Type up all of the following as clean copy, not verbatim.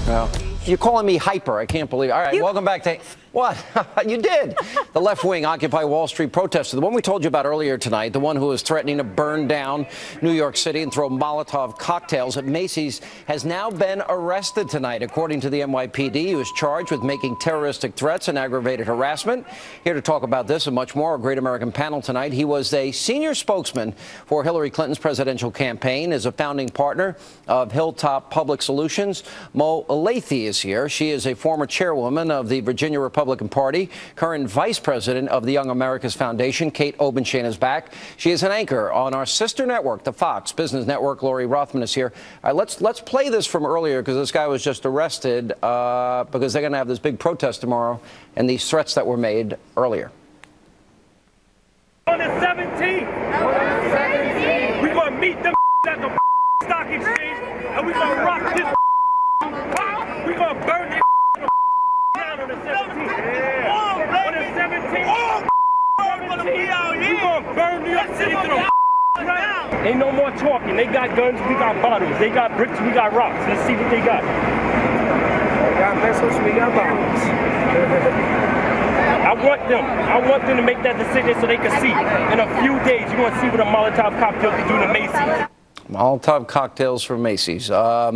Well, you're calling me hyper. I can't believe it. All right, welcome back to... What? You did. The left-wing Occupy Wall Street protester, the one we told you about earlier tonight, the one who was threatening to burn down New York City and throw Molotov cocktails at Macy's, has now been arrested tonight. According to the NYPD, he was charged with making terroristic threats and aggravated harassment. Here to talk about this and much more, our Great American panel tonight. He was a senior spokesman for Hillary Clinton's presidential campaign, is a founding partner of Hilltop Public Solutions. Mo Elathi is here. She is a former chairwoman of the Virginia Republican Party, current vice president of the Young America's Foundation. Kate Obenshain is back. She is an anchor on our sister network, the Fox Business Network. Lori Rothman is here. All right, let's play this from earlier, because this guy was just arrested because they're going to have this big protest tomorrow and these threats that were made earlier. On the 17th, we're going to meet them at the stock exchange, and we're going to rock this. We're going to burn this down on the 17th. On the 17th, we're going to burn New York City to the ground. Ain't no more talking. They got guns, we got bottles. They got bricks, we got rocks. Let's see what they got. They got missiles, we got bombs. I want them to make that decision so they can see. In a few days, you're going to see what a Molotov cocktail can do to Macy's. Molotov cocktails for Macy's.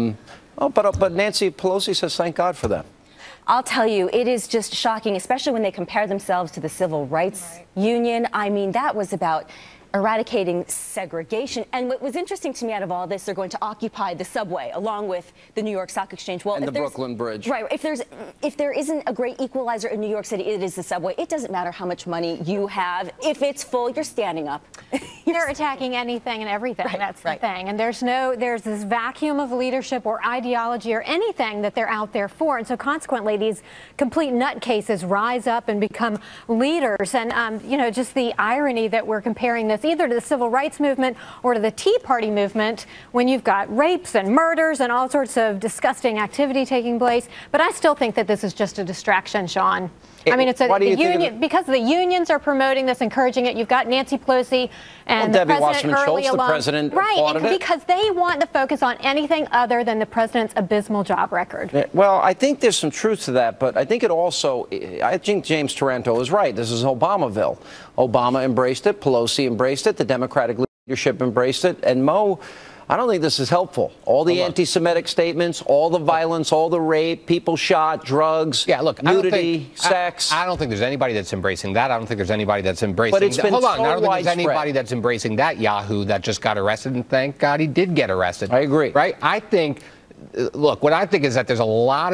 But Nancy Pelosi says thank God for them. I'll tell you, it is just shocking, especially when they compare themselves to the Civil Rights Union. I mean, that was about eradicating segregation. And what was interesting to me out of all this, they're going to occupy the subway along with the New York Stock Exchange. Well, and the Brooklyn Bridge. Right. If there isn't a great equalizer in New York City, it is the subway. It doesn't matter how much money you have. If it's full, you're standing up. They're attacking anything and everything. Right, that's the thing. And there's this vacuum of leadership or ideology or anything that they're out there for. And so consequently, these complete nutcases rise up and become leaders. And, you know, just the irony that we're comparing this either to the civil rights movement or to the Tea Party movement when you've got rapes and murders and all sorts of disgusting activity taking place. But I still think that this is just a distraction, Sean. I mean, it's the union, because the unions are promoting this, encouraging it. You've got Nancy Pelosi and the president early along. The president right, because they want to focus on anything other than the president's abysmal job record. Well, I think there's some truth to that, but I think it also, I think James Taranto is right. This is Obamaville. Obama embraced it. Pelosi embraced it. The Democratic leadership embraced it. And Mo, I don't think this is helpful. All the anti-Semitic statements, all the violence, all the rape, people shot, drugs, nudity, sex. I don't think there's anybody that's embracing that. I don't think there's anybody that's embracing. But it's been hold on, so I don't think there's widespread. anybody that's embracing that Yahoo that just got arrested. And thank God he did get arrested. I agree. Right? I think. Look, what I think is that there's a lot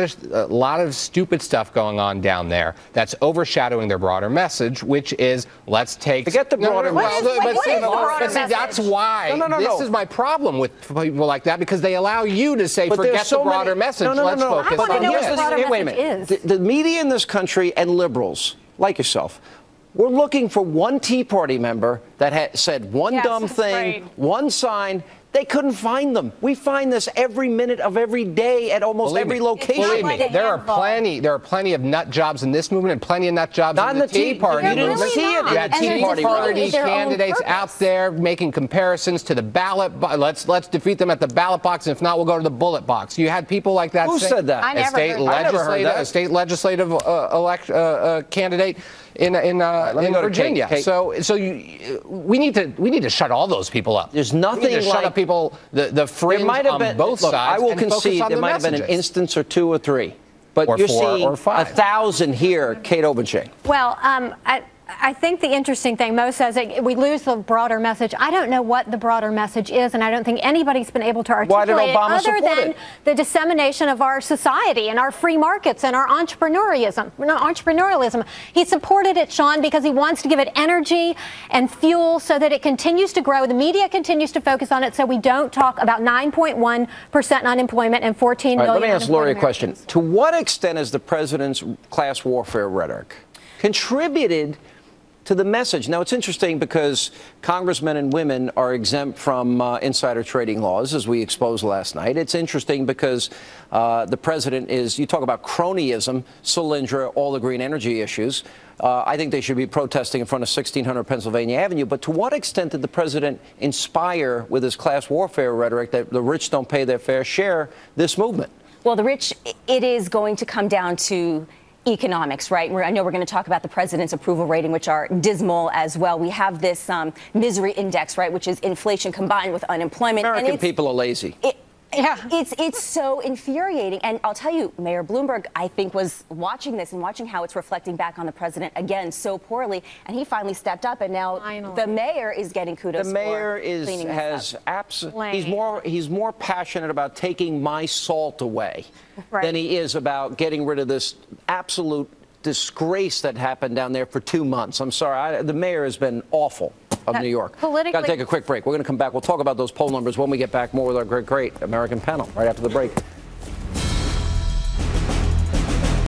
of stupid stuff going on down there that's overshadowing their broader message, which is let's take. Forget the broader message. But see, that's why this is my problem with people like that, because they allow you to say forget the broader message. Let's focus on this. Wait a minute. The media in this country and liberals like yourself, we're looking for one Tea Party member that had said one dumb thing, one sign. They couldn't find them. We find this every minute of every day at almost every location. Believe me, there are plenty of nut jobs in this movement and plenty of nut jobs in the Tea Party. You didn't see it. You had Tea Party candidates out there making comparisons to the ballot. Let's defeat them at the ballot box, and if not, we'll go to the bullet box. You had people like that. Who said that? I never heard that. A state legislative candidate in Virginia. Kate. So we need to shut all those people up. There's nothing we need to like shut up people. The fringe on both sides. I will concede there might have been an instance or two or three, but you're seeing 1,000 here, Kate Obenshain. Well, I think the interesting thing, Mo says we lose the broader message. I don't know what the broader message is, and I don't think anybody's been able to articulate it other than the dissemination of our society and our free markets and our entrepreneurialism. He supported it, Sean, because he wants to give it energy and fuel so that it continues to grow. The media continues to focus on it so we don't talk about 9.1% unemployment and 14 million. Let me ask Lori a Americans. question. To what extent has the president's class warfare rhetoric contributed to the message? Now, it's interesting because congressmen and women are exempt from insider trading laws, as we exposed last night. It's interesting because the president is, you talk about cronyism, Solyndra, all the green energy issues. I think they should be protesting in front of 1600 Pennsylvania Avenue. But to what extent did the president inspire with his class warfare rhetoric that the rich don't pay their fair share this movement? Well, the rich, it is going to come down to economics, right? I know we're going to talk about the president's approval rating, which are dismal as well. We have this misery index, right, which is inflation combined with unemployment. American people are lazy. It's so infuriating. And I'll tell you, Mayor Bloomberg, I think, was watching this and watching how it's reflecting back on the president again so poorly. And he finally stepped up, and now the mayor is getting kudos. The mayor for cleaning this up. He's more passionate about taking my salt away than he is about getting rid of this absolute disgrace that happened down there for 2 months. I'm sorry. The mayor has been awful of New York. Got to take a quick break. We're going to come back. We'll talk about those poll numbers when we get back. More with our great American panel right after the break.